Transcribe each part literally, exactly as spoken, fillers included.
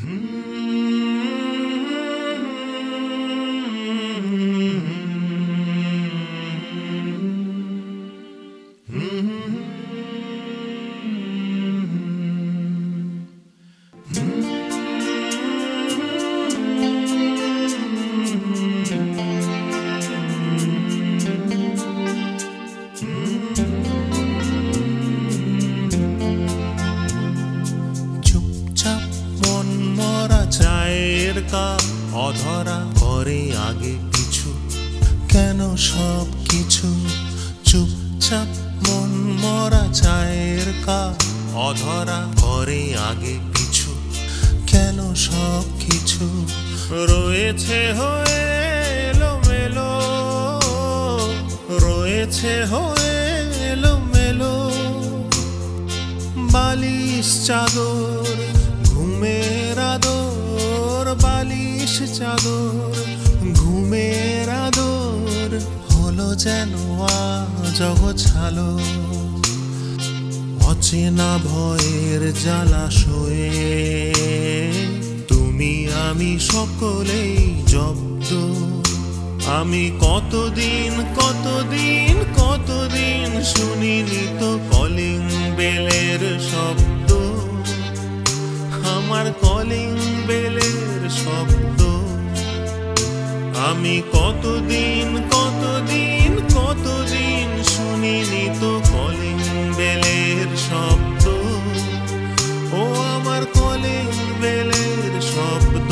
অধরা করে আগে পিছু কেন সব কিছু চুপচাপ মন মরা চায়ের কাপ অধরা করে আগে পিছু কেন সব কিছু রয়েছে হয়ে এলোমেলো রয়েছে হয়ে এলোমেলো বালিশ চাদর ঘুমের আদর বালিশ চাদর ঘুমের আদর হলো যেন আজ অগোছালো অচেনা ভয়ের জলাশয়ে তুমি আমি সকলেই জব্দ আমি কতদিন কতদিন কতদিন শুনিনি তো কলিং বেলের শব্দ আমার কলিং বেলের শব্দ আমি কতদিন কতদিন কতদিন শুনিনি তো কলিং বেলের শব্দ ও আমার কলিং বেলের শব্দ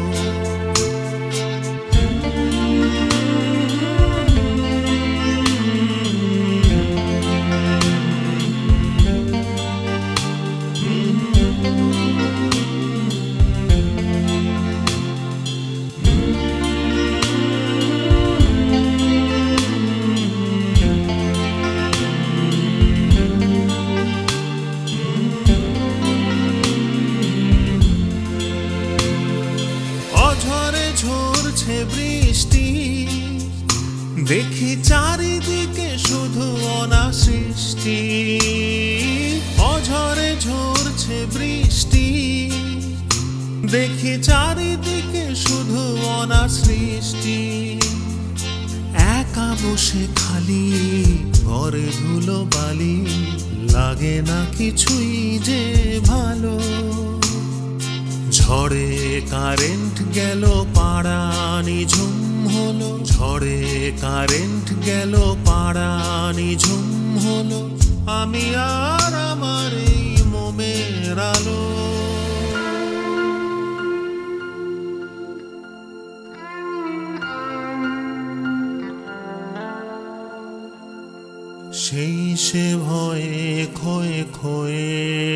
বৃষ্টি দেখি চারিদিকে শুধু অনাসৃষ্টি অঝরে ঝরছে বৃষ্টি দেখি চারিদিকে শুধু অনাসৃষ্টি একা বসে খালি ঘরে ধুলো বালি লাগে না কিছুই যে ভালো ঝড়ে কারেন্ট গেল পাড়া নিঝুম হলো ঝড়ে কারেন্ট গেল পাড়া নিঝুম হলো আমি আর আমার এই মোমের আলো সেই সে ভয়ে ক্ষয়ে ক্ষয়ে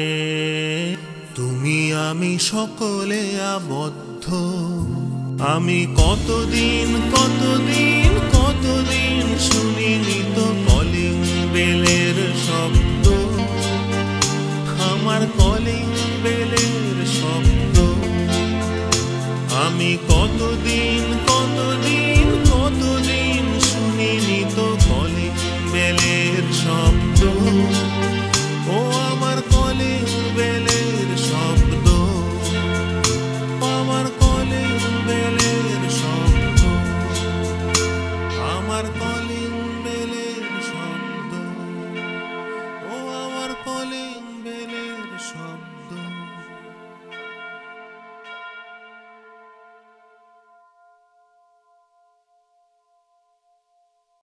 তুমি আমি সকলে আবদ্ধ আমি কতদিন কতদিন কতদিন শুনিনি তো কলিং বেলের শব্দ আমার কলিং বেলের শব্দ আমি কতদিন কতদিন কতদিন শুনিনি তো কলিং বেলের শব্দ ও আমার কলিং বেলের শব্দ আমার কলিং বেলের শব্দ আমার কলিং বেলের শব্দ ও আমার কলিং বেলের শব্দ